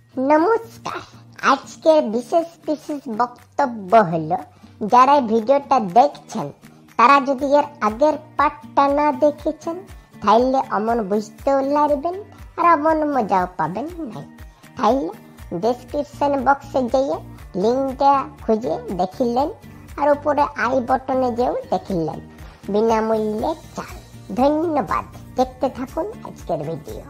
নমস্কার। আজকের বিশেষ বক্তব্য হলো, যারা ভিডিওটা দেখছেন তারা যদি এর আগের পার্টটা না দেখেছেন তাহলে অমন বুঝতেও পারবেন আর অমন মজাও পাবেন নাই। তাহলে ডেসক্রিপশন বক্সে গিয়ে লিঙ্কটা খুঁজে দেখিলেন আর উপরে আই বটনে যেও দেখিলেন। বিনামূল্যে চাল। ধন্যবাদ। দেখতে থাকুন আজকের ভিডিও।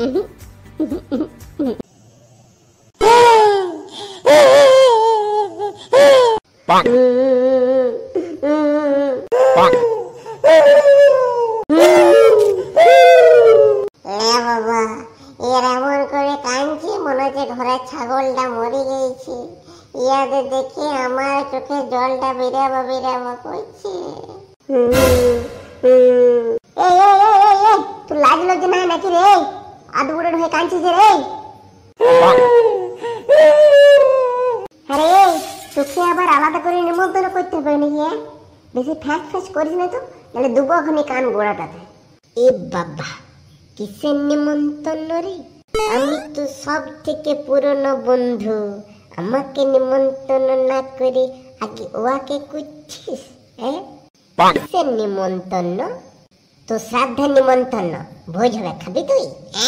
বাবা, এর এমন করে কাঁদছে মনে হচ্ছে ঘরের ছাগলটা মরে গেছে। ইয়াদে দেখে আমার চোখে জলটা বেরাবা করছে। তুই লাজ লজ্জা নাই নাকি রে? আদুরে হয়ে কাঁদছিস রে? আরে তোকে আবার আলাদা করে নিমন্ত্রণ করতে হবে নাকি? বেশি ফ্যাস করিস না তো, তাহলে দুবো ওখানে কান গোড়াটাতে। এ বাবা, কিসের নিমন্ত্রণ রে? আমি তো সব থেকে পুরনো বন্ধু, আমাকে নিমন্ত্রণ না করে আগে ওয়াকে করছিস? কিসের নিমন্ত্রণ? তো শ্রাদ্ধের নিমন্ত্রণ। ভোজ হবে, খাবি তুই?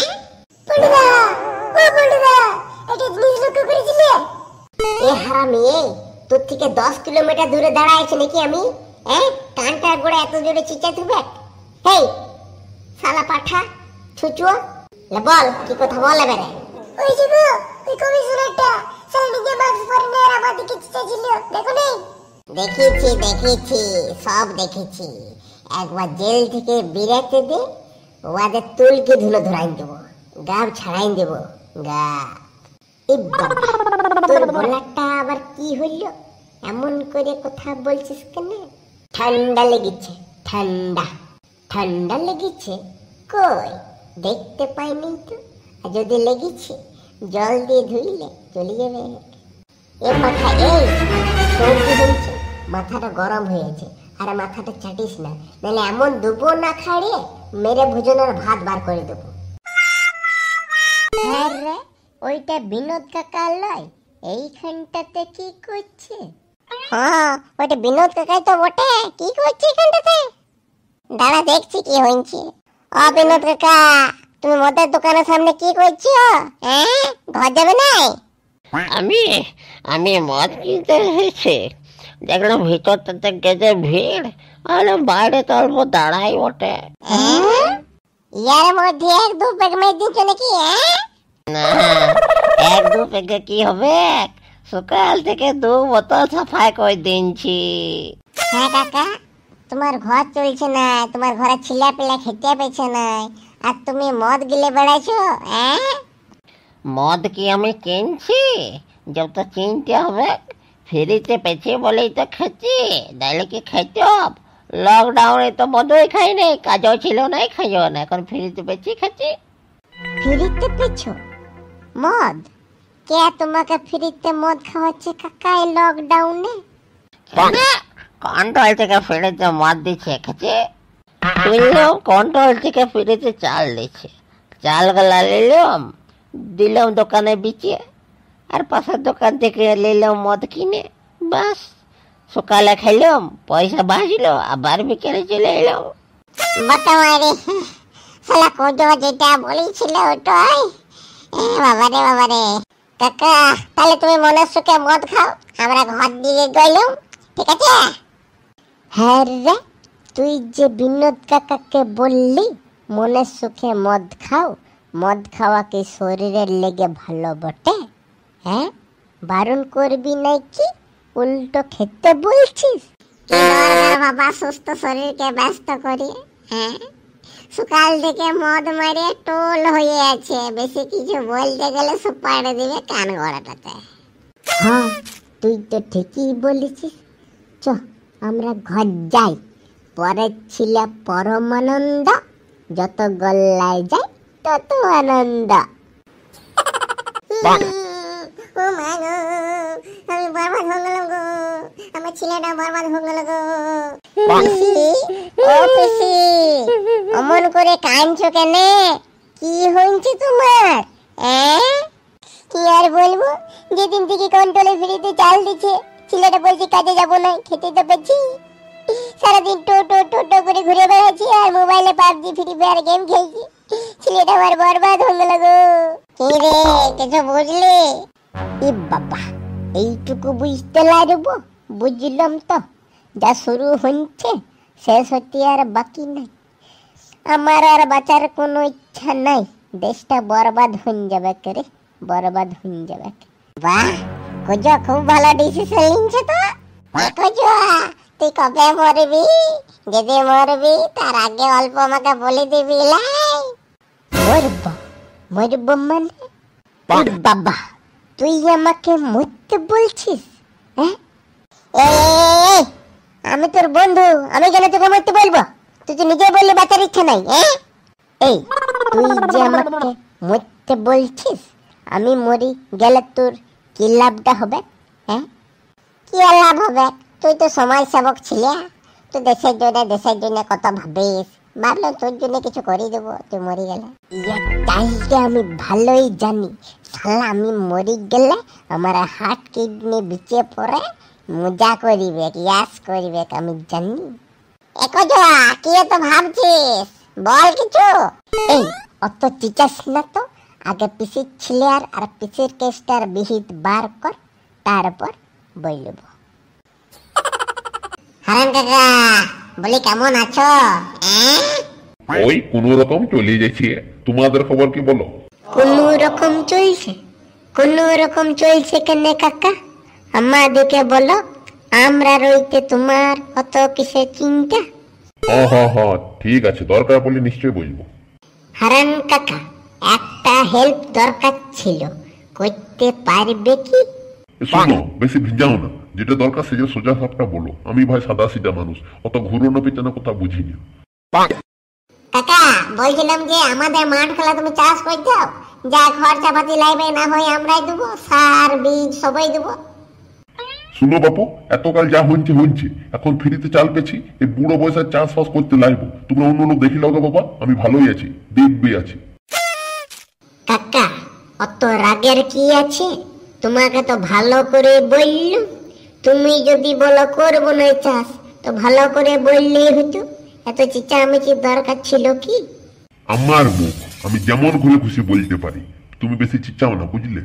এ হারামি, তোর থেকে 10 কিলোমিটার দূরে দাঁড়ায় আছে নাকি আমি? কানটার গোড়া এত জোরে চিচাতে হবে? হেই শালা পাঠা ছুচুয়া, বল কি কথা বল এবারে। ওই যে গো, ওই কমিশনারটা শালা নিজে মাস্ক পরে নিয়ে আমার দিকে চিচাছিল, দেখো নি? দেখেছি, সব দেখেছি। একবার জেল থেকে বেরাতে দে, ওদের তুলকে ধুলো ধরাই দেবো, গাব ছাড়াই দেবো গা। তোর গলাটা আবার কি হইলো? এমন করে কথা বলছিস কেন? ঠান্ডা লেগেছে? ঠান্ডা লেগেছে? কই দেখতে পাইনি তো। আর যদি লেগেছে জল দিয়ে ধুইলে চলে যাবে। এ মাথা, এই সর্দি হয়েছে, মাথাটা গরম হয়েছে, আর মাথাটা চাটিস না, নাহলে এমন দুবো না খাড়িয়ে মেরে ভোজনের ভাত বার করে দেবো। হ্যাঁ রে, ওইটা বিনোদ কাকা লয়? এইখানটাতে কি করছে? হ্যাঁ, ওইটা বিনোদ কাকাই তো বটে। কি করছে এখানটাতে? দাঁড়া দেখছি কি হয়েছে। ও বিনোদ কাকা, তুমি মদের দোকানের সামনে কি করছো? ঘর যাবে না? আমি মদ কিনতে এসেছি, দেখলাম ভিতরটাতে গেছে ভিড়, আর বাইরে তো অল্প দাঁড়াই বটে। ইয়ার মধ্যে 1-2 পেগ মেয়ে দিচ্ছ নাকি? না, 1-2 পেগে কি হবে, সকাল থেকে 2 বোতল সাফাই করে দিনছি। হ্যাঁ কাকা, তোমার ঘর চলছে না, তোমার ঘরে ছিলা পিলা খেতে পেয়েছে না, আর তুমি মদ গিলে বেড়াইছো? মদ কি আমি কিনছি? জব তো চিনতে হবে, ফ্রিতে পেয়েছি বলেই তো খাচ্ছি, নাইলে কি খাইতাম? লকডাউনে তো মদই খাই নাই, কাজও ছিল না, খাইও না, এখন ফ্রিতে পেয়েছি খাচ্ছি। ফ্রিতে পেয়েছো মদ? কে তোমাকে ফ্রিতে মদ খাওয়াচ্ছে কাকা এই লকডাউনে? কন্ট্রোল থেকে ফ্রিতে মদ দিচ্ছে, খাচ্ছি। কন্ট্রোল থেকে ফ্রিতে চাল দিচ্ছে, চাল গলা নিলাম, দিলাম দোকানে বিচে, আর পাশের দোকান থেকে নিলাম মদ কিনে, বাস সকালে খাইলাম, পয়সা বাঁচলো, আবার বিকেলে চলে এলাম। বাতামারে শালা কোজো যেটা বলেছিল ওটাই। বাবারে কাকা, তাহলে তুমি মনের সুখে মদ খাও, আমরা ঘর দিয়ে গেলাম, ঠিক আছে? হ্যাঁ রে, তুই যে বিনোদ কাকাকে বললি মনের সুখে মদ খাও, মদ খাওয়া কি শরীরের লেগে ভালো বটে? বারণ করবি নাকি? উল্টো খেতে বলছিস? বাবা সুস্থ শরীরকে ব্যস্ত করি। সকাল থেকে মদ মারে টোল হয়ে আছে, বেশি কিছু বলতে গেলে সুপাড়ে দিবে কান গড়াটাতে। হ্যাঁ, তুই তো ঠিকই বলেছিস। চ আমরা ঘর যাই, পরে ছিল পরমানন্দ, যত গল্লায় যায় তত আনন্দ। আমি বরবাদ হয়ে গেলাম গো, আমার ছেলেটা বরবাদ হয়ে গেল গো। ও পিসি, অমন করে কাঁদছো কেন? কি হয়েছে তোমার? কি আর বলবো, যেদিন থেকে কন্ট্রোলে ফ্রিতে চাল দিচ্ছে ছেলেটা বলছে কাজে যাবো না, খেতে তো পেয়েছি। সারাদিন টো করে ঘুরে বেড়াচ্ছি আর মোবাইলে পাবজি ফ্রি ফায়ার গেম খেলছি। ছেলেটা আমার বরবাদ হয়ে গেল গো। কি রে, কিছু বুঝলি? ই বাবা, এইটুকু বুঝতে লাগবো? বুঝলাম তো, যা শুরু হচ্ছে শেষ হতে আর বাকি নাই। আমার আর বাঁচার কোনো ইচ্ছা নাই। দেশটা বরবাদ হয়ে যাবে রে, বরবাদ হয়ে যাবে। বাহ কোজো, খুব ভালো ডিসিশন নিয়েছে তো। কোজো, তুই কবে মরবি? যদি মরবি তার আগে অল্প আমাকে বলে দিবি। মরব? মরব মানে? বাবা, তুই আমাকে মরতে বলছিস? হ্যাঁ, আমি তোর বন্ধু, আমি কেন তোকে মরতে বলবো? তুই তো নিজে বললি বাঁচার ইচ্ছা নাই। এই তুই যে আমাকে মরতে বলছিস, আমি মরি গেলে তোর কি লাভটা হবে? হ্যাঁ, কি লাভ হবে? তুই তো সমাজ সেবক ছিলে, তুই দেশের জন্য কত ভাবিস। ভাবলো তোর জন্য কিছু করে দেবো, তুই মরি গেলে। তাইলে আমি ভালোই জানি, শালা আমি মরি গেলে আমার হার্ট কিডনি বিচে পড়ে মজা করিবে, ইয়াস করিবে, আমি জানি। কি তো ভাবছিস, বল কিছু। এই অত চিচাস না তো, আগে পিসির ছিলে আর পিসির কেসটার বিহিত বার কর, তারপর বলব। হারান কাকা, বলি কেমন আছো? ওই কোন রকম চলে যাচ্ছে। তোমাদের খবর কি বলো? কোন রকম চলছে? কোন রকম চলছে কেন কাকা? আমাদেরকে বলো, আমরা রইতে তোমার অত কিসের চিন্তা? হ্যাঁ ঠিক আছে, দরকার পড়লে নিশ্চয়ই বলবো। হারান কাকা, একটা হেল্প দরকার ছিল, করতে পারবে কি? শোনো, বেশি ভিজাও না, যেটা দরকার সেটা সোজা সাপটা বলো। আমি ভাই সাদা সিধা মানুষ, অত ঘুরোনো পেছনে কথা বুঝি না। কাকা, বলছিলাম যে আমাদের মাঠ খেলা তুমি চাষ করে দাও, যা খরচা পাতি লাগবে না হয় আমরাই দেবো, সার বীজ সবাই দেবো। শুনো বাপু, এতকাল যা হচ্ছে, এখন ফ্রিতে চাল পেছি, এই বুড়ো বয়সের চাষবাস করতে লাগবো। তোমরা অন্য লোক দেখি লাও বাবা, আমি ভালোই আছি, দেখবে আছি। কাকা, অত রাগের কি আছে? তোমাকে তো ভালো করে বললু। তুমি যদি বলো করবো না চাষ, তো ভালো করে বললেই হতো। এত চিচামিচি দরকার ছিল কি? আমার মুখ, আমি যেমন ঘুরে খুশি বলতে পারি, তুমি বেশি চিচাও না, বুঝলে?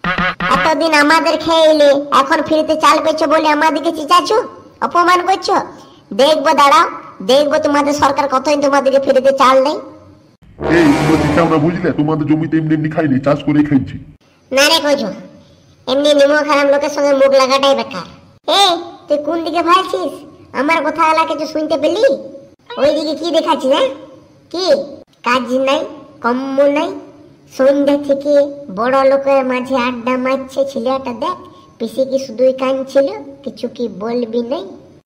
এতদিন আমাদের খেয়েলে, এখন ফ্রিতে চাল পেয়েছো বলে আমাদেরকে চিচাচ্ছ, অপমান করছো। দেখবো, দাঁড়াও দেখবো তোমাদের সরকার কতদিন তোমাদেরকে ফ্রিতে চাল দেয়। এই তোমরা চিচাও না, বুঝলে? তোমাদের জমিতে এমনি খাইনি, চাষ করেই খাইছি। না রে কইছো, এমনি নিমক হারাম লোকের সঙ্গে মুখ লাগাটাই বেকার। তুই কোন দিকে ভাবছিস? আমার কথা আলা কিছু শুনতে পেলি? ওইদিকে কি দেখাচ্ছিস? হ্যাঁ, কি কাজ নাই, কম্ম নাই, সন্ধ্যা থেকে বড় লোকের মাঝে আড্ডা মারছে ছেলেটা। দেখ পিসি কি শুধুই কাঁদছিল, কিছু কি বলবি নাই?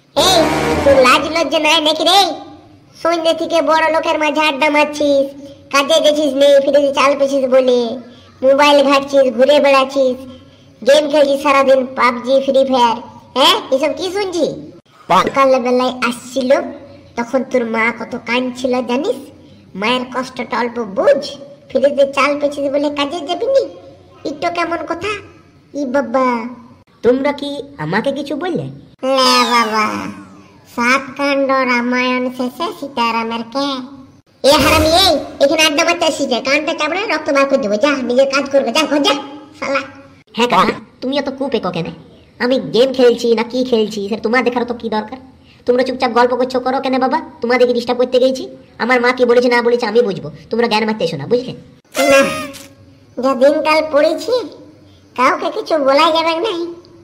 তুই লাজ লজ্জা নাই নাকি রে? সন্ধ্যা থেকে বড় লোকের মাঝে আড্ডা মারছিস, কাজে গেছিস নেই, ফিরে চাল পেছিস বলে মোবাইল ঘাটছিস, ঘুরে বেড়াচ্ছিস, গেম খেলছিস সারাদিন, পাবজি ফ্রি ফায়ার। হ্যাঁ, এসব কি শুনছি? সকালবেলায় আসছিল, তখন তোর মা কত কাঁদছিল জানিস? মায়ের কষ্টটা অল্প বুঝ। ফিরে চাল পেছিস বলে কাজে যাবি নি, একটু কেমন কথা? ই বাবা, তোমরা কি আমাকে কিছু বললে? লে বাবা, 7 কাণ্ড রামায়ণ শেষে সীতারামের কে? এ হারামি, এখানে আড্ডা মারতে আসিস, কানটা চাপড়ে রক্ত বার করে দেবো। যা, নিজের কাজ করবে, যা ঘর যা শালা। হ্যাঁ কাকা, তুমি অত কুপেকো কেন? আমি গেম খেলছি না কি খেলছি সেটা তোমার দেখার তো কি দরকার? তোমরা চুপচাপ গল্প করছো, করো কেন বাবা? তোমাদেরকে ডিস্টার্ব করতে গেছি? আমার মা কি বলেছে না বলেছে আমি বুঝবো, তোমরা জ্ঞান মারতে এসো না, বুঝলে? না, যা দিনকাল পড়েছি কাউকে কিছু বলাই যাবে নাই।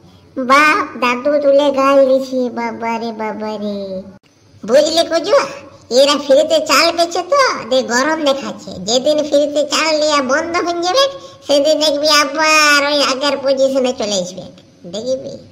বাপ দাদু তুলে গাল দিছি, বাবারে বাবারে। বুঝলি কুজু, এরা ফ্রিতে চাল পেয়েছে তো গরম দেখাচ্ছে। যেদিন ফ্রিতে চাল নেওয়া বন্ধ হয়ে যাবে, সেদিন দেখবি আবার ওই আগের পজিশনে চলে আসবে, দেখবি।